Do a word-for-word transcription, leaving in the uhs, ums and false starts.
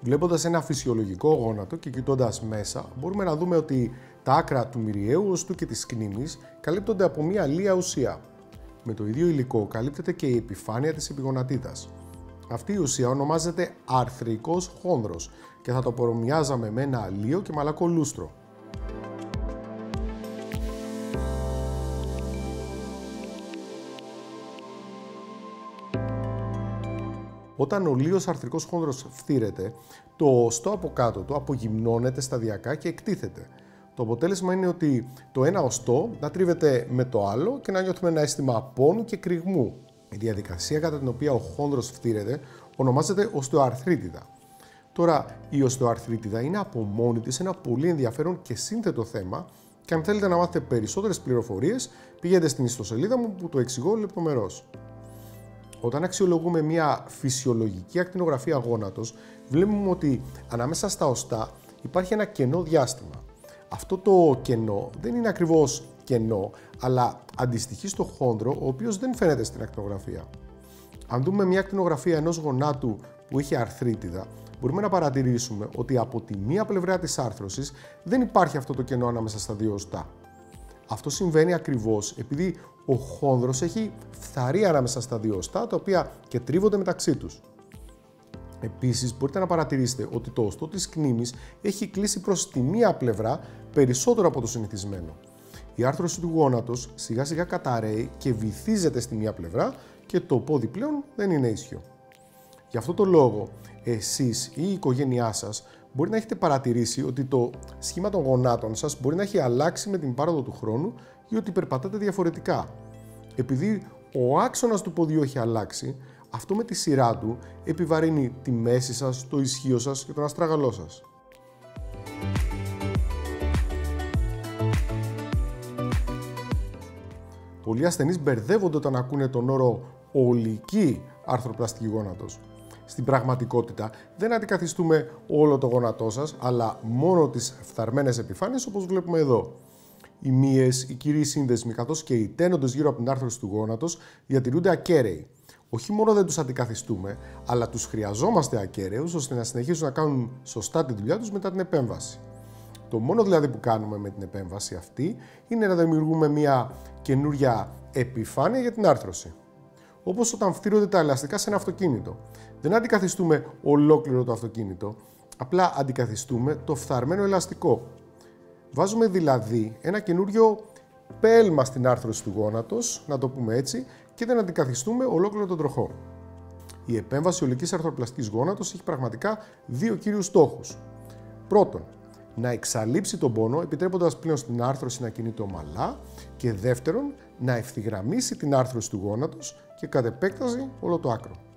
Βλέποντας ένα φυσιολογικό γόνατο και κοιτώντας μέσα, μπορούμε να δούμε ότι τα άκρα του μυριαίου οστού και της κνήμης καλύπτονται από μία λία ουσία. Με το ίδιο υλικό καλύπτεται και η επιφάνεια της επιγονατίδας. Αυτή η ουσία ονομάζεται αρθρικός χόνδρος και θα το παρομοιάζαμε με ένα αλείο και μαλακό λούστρο. Όταν ο λίος αρθρικός χόνδρος φθήρεται, το οστό από κάτω του απογυμνώνεται σταδιακά και εκτίθεται. Το αποτέλεσμα είναι ότι το ένα οστό να τρίβεται με το άλλο και να νιώθουμε ένα αίσθημα πόνου και κρυγμού. Η διαδικασία κατά την οποία ο χόνδρος φθήρεται ονομάζεται οστεοαρθρίτιδα. Τώρα, η οστεοαρθρίτιδα είναι από μόνη της ένα πολύ ενδιαφέρον και σύνθετο θέμα και αν θέλετε να μάθετε περισσότερες πληροφορίες, πηγαίνετε στην ιστοσελίδα μου που το εξηγώ λεπτομερώς. Όταν αξιολογούμε μια φυσιολογική ακτινογραφία γόνατος, βλέπουμε ότι ανάμεσα στα οστά υπάρχει ένα κενό διάστημα. Αυτό το κενό δεν είναι ακριβώς κενό, αλλά αντιστοιχεί στο χόνδρο, ο οποίος δεν φαίνεται στην ακτινογραφία. Αν δούμε μια ακτινογραφία ενός γονάτου που έχει αρθρίτιδα, μπορούμε να παρατηρήσουμε ότι από τη μία πλευρά της άρθρωσης δεν υπάρχει αυτό το κενό ανάμεσα στα δύο οστά. Αυτό συμβαίνει ακριβώς επειδή ο χόνδρος έχει φθαρεί ανάμεσα στα δύο οστά, τα οποία και τρίβονται μεταξύ τους. Επίσης, μπορείτε να παρατηρήσετε ότι το οστό της κνήμης έχει κλείσει προς τη μία πλευρά περισσότερο από το συνηθισμένο. Η άρθρωση του γόνατος σιγά σιγά καταραίει και βυθίζεται στη μία πλευρά και το πόδι πλέον δεν είναι ίσιο. Γι' αυτό το λόγο, εσείς ή η οικογένειά σας μπορεί να έχετε παρατηρήσει ότι το σχήμα των γονάτων σας μπορεί να έχει αλλάξει με την πάροδο του χρόνου ή ότι περπατάτε διαφορετικά. Επειδή ο άξονας του ποδιού έχει αλλάξει, αυτό με τη σειρά του επιβαρύνει τη μέση σας, το ισχύο σας και τον αστράγαλό σας. Πολλοί ασθενείς μπερδεύονται όταν ακούνε τον όρο ολική αρθροπλαστική γόνατος. Στην πραγματικότητα δεν αντικαθιστούμε όλο το γόνατό σας, αλλά μόνο τις φθαρμένες επιφάνειες όπως βλέπουμε εδώ. Οι μύες, οι κυρίοι σύνδεσμοι καθώς και οι τένοντες γύρω από την άρθρωση του γόνατος διατηρούνται ακέραιοι. Όχι μόνο δεν τους αντικαθιστούμε, αλλά τους χρειαζόμαστε ακέραιους ώστε να συνεχίσουν να κάνουν σωστά τη δουλειά τους μετά την επέμβαση. Το μόνο δηλαδή που κάνουμε με την επέμβαση αυτή είναι να δημιουργούμε μια καινούρια επιφάνεια για την άρθρωση. Όπως όταν φτύρονται τα ελαστικά σε ένα αυτοκίνητο. Δεν αντικαθιστούμε ολόκληρο το αυτοκίνητο, απλά αντικαθιστούμε το φθαρμένο ελαστικό. Βάζουμε δηλαδή ένα καινούριο πέλμα στην άρθρωση του γόνατος, να το πούμε έτσι, και δεν αντικαθιστούμε ολόκληρο τον τροχό. Η επέμβαση ολικής αρθροπλαστικής γόνατος έχει πραγματικά δύο κύριους στόχους. Πρώτον, να εξαλείψει τον πόνο, επιτρέποντας πλέον στην άρθρωση να κινείται ομαλά, και δεύτερον, να ευθυγραμμίσει την άρθρωση του γόνατος και κατ' επέκταση όλο το άκρο.